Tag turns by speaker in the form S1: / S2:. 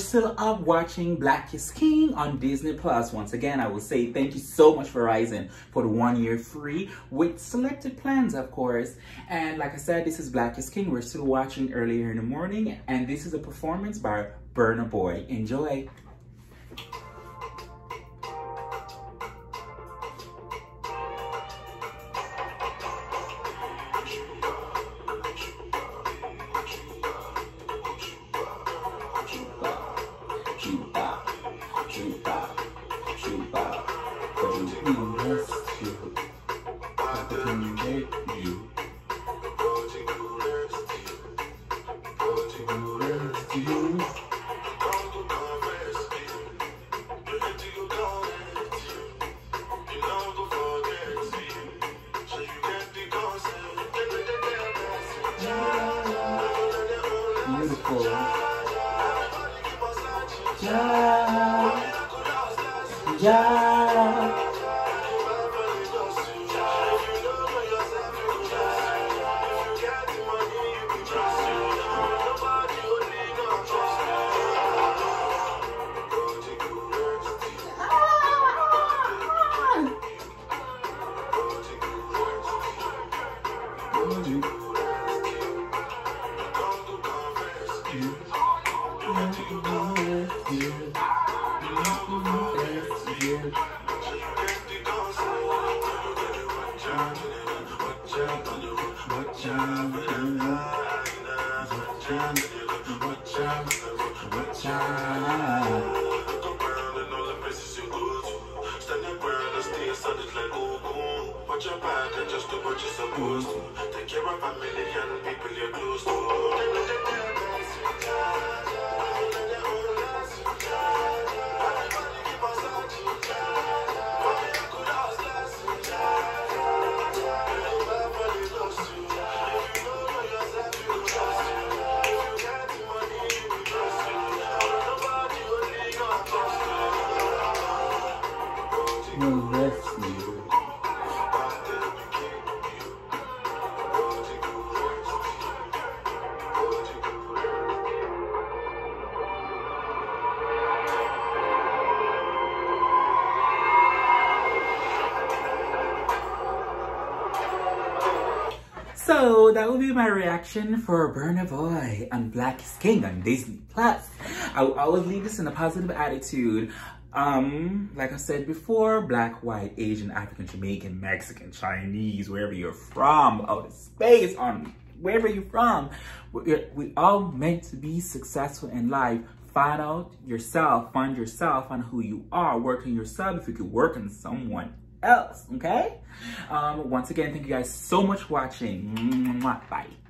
S1: still up watching Black is King on Disney Plus. Once again, I will say thank you so much for Verizon for the 1 year free with selected plans, of course. And like I said, this is Black is King. We're still watching earlier in the morning, and this is a performance by Burna Boy. Enjoy. Beautiful. Watch your back and just do what you're supposed to. Take care of a million people you're close to. So that will be my reaction for Burna Boy on Black is King on Disney Plus. I will always leave this in a positive attitude. Like I said before, Black, white, Asian, African, Jamaican, Mexican, Chinese, wherever you're from, out of space, on wherever you're from, we all meant to be successful in life. Find out yourself, find yourself on who you are, work on yourself if you could work on someone else, okay? Once again, thank you guys so much for watching. Bye.